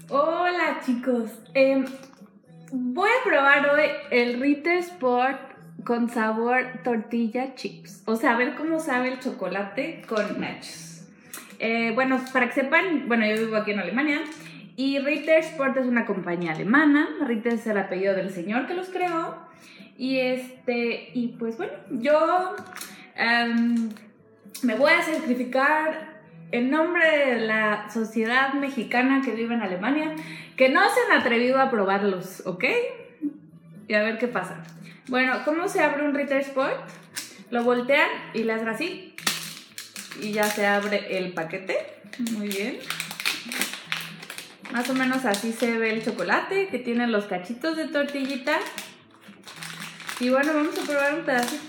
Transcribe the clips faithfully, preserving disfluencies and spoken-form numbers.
Hola chicos, eh, voy a probar hoy el Ritter Sport con sabor tortilla chips. O sea, a ver cómo sabe el chocolate con nachos. Eh, bueno, para que sepan, bueno, yo vivo aquí en Alemania y Ritter Sport es una compañía alemana. Ritter es el apellido del señor que los creó. Y este, y pues bueno, yo um, me voy a sacrificar en nombre de la sociedad mexicana que vive en Alemania, que no se han atrevido a probarlos, ¿ok? Y a ver qué pasa. Bueno, ¿cómo se abre un Ritter Sport? Lo voltean y le hacen así y ya se abre el paquete. Muy bien. Más o menos así se ve el chocolate, que tiene los cachitos de tortillita. Y bueno, vamos a probar un pedacito.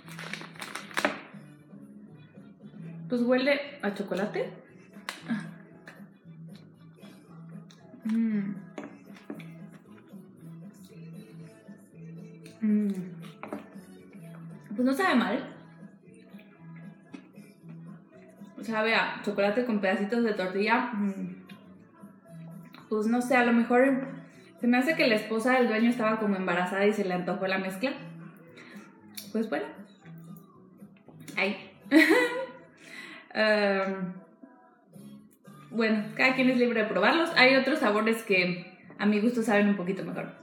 Pues huele a chocolate. Mm. Mm. Pues no sabe mal. Sabe a chocolate con pedacitos de tortilla. Mm. Pues no sé, a lo mejor se me hace que la esposa del dueño estaba como embarazada y se le antojó la mezcla. Pues bueno. Ahí. um, bueno, cada quien es libre de probarlos. Hay otros sabores que a mi gusto saben un poquito mejor.